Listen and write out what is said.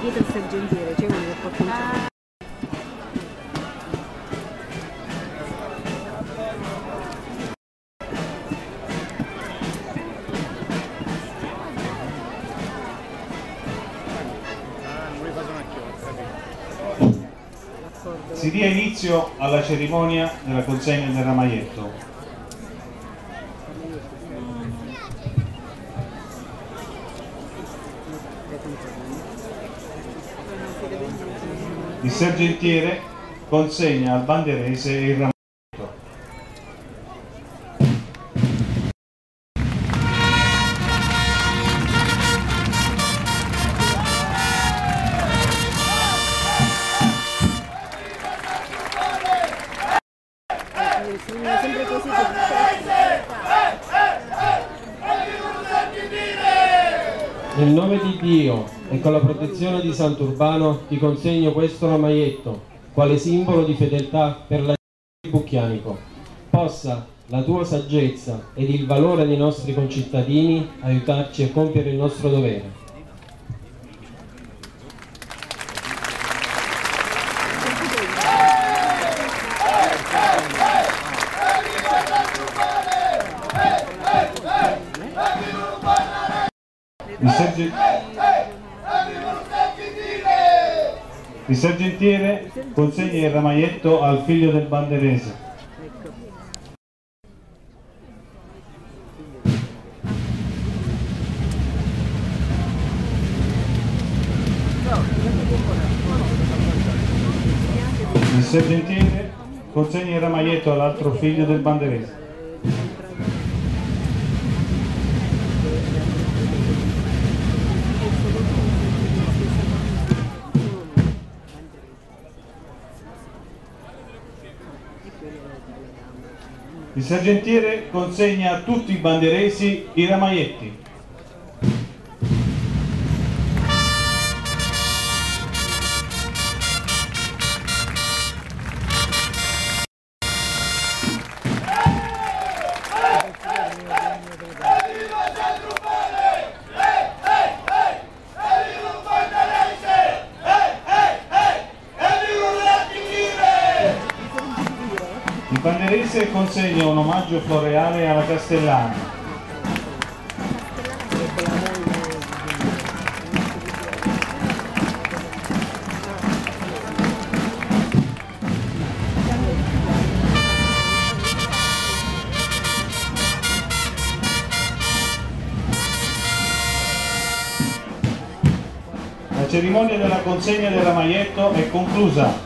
dietro il sergentiere, c'è uno che porta un sacco. Si dia inizio alla cerimonia della consegna del ramaietto. Il sergentiere consegna al banderese il ramaietto. Sempre così. Nel nome di Dio e con la protezione di Sant'Urbano ti consegno questo ramaietto, quale simbolo di fedeltà per la tribù Bucchianico. Possa la tua saggezza ed il valore dei nostri concittadini aiutarci a compiere il nostro dovere. Il sergentiere consegna il ramaietto al figlio del banderese. Il sergentiere consegna il ramaietto all'altro figlio del banderese. Il sergentiere consegna a tutti i banderesi i ramaietti. Il banderese consegna un omaggio floreale alla Castellana. La cerimonia della consegna del ramaietto è conclusa.